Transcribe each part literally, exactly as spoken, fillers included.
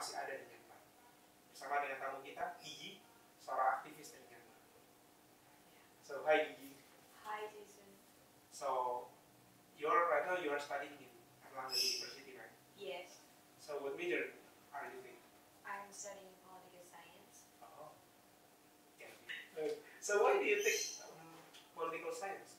masih ada di Myanmar. Bersama dengan tamu kita, Gigi, seorang aktivis dari Myanmar. So, hi Gigi. Hi Jason. So, you're right now you are studying in Erlangga University, right? Yes, So, what major are you in? I'm studying political science. Oh, yeah. Uh, so, why do you take um, political science?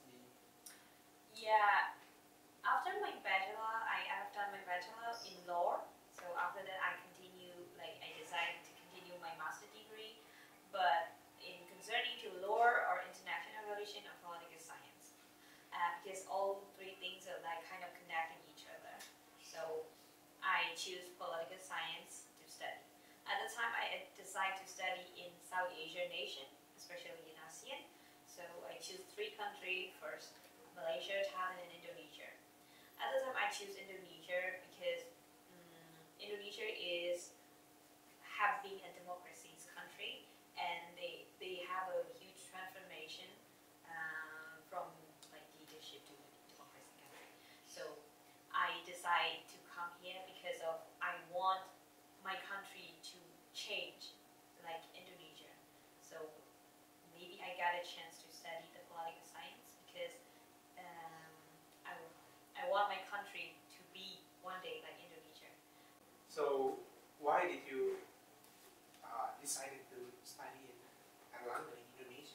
Yeah, after my bachelor, I have done my bachelor in law. So after that, I continue, like I decided to continue my master degree, but in concerning to law or international relation or political science, uh, because all three things are like kind of connecting each other. So I choose political science to study. At the time, I decided to study in South Asian nation, especially in ASEAN. So I choose three countries first: Malaysia, Thailand, and Indonesia. At the time, I choose Indonesia because um, Indonesia is have been a democracy country, and they they have a huge transformation uh, from like leadership to democracy country. So I decide to come here because of I want my country to change like Indonesia. So maybe I got a chance to study the political science because um, I, I want my country to be one day like Indonesia. So, why did you uh, decided to study in Erlangga in Indonesia?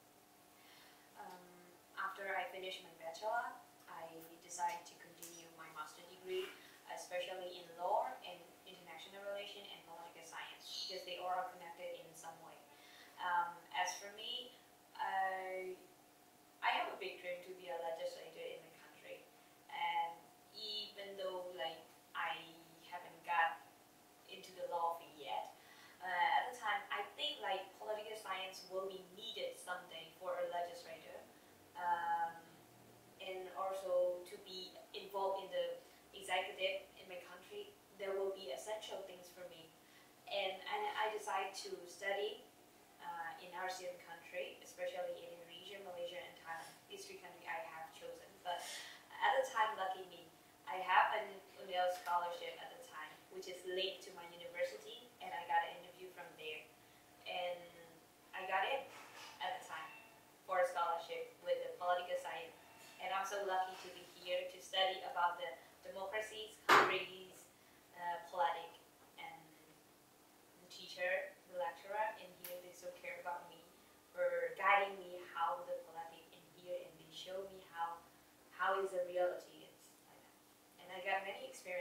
Um, after I finished my bachelor, I decided to continue my master degree, especially in law and international relation and political science, because they all are connected in some way. Um, as for me, I I have a big dream to be a legislator in the country, and even though like I haven't got into the law field yet, uh, at the time I think like political science will be needed someday for a legislator, um, and also to be involved in the executive in my country. There will be essential things for me, and and I decided to study uh, in ASEAN country, especially in Indonesia, Malaysia, and Thailand. These three countries I have chosen. But at the time, lucky me, I have an U N E L scholarship at the time, which is linked to my university, and I got an interview from there. And I got in at the time for a scholarship with the political science. And I'm so lucky to be here to study about the democracies, countries, uh, politic, and the teacher, the lecturer in here, they so care about me for guiding me how the politic in here, and they show me how how is the reality is like that. And I got many experiences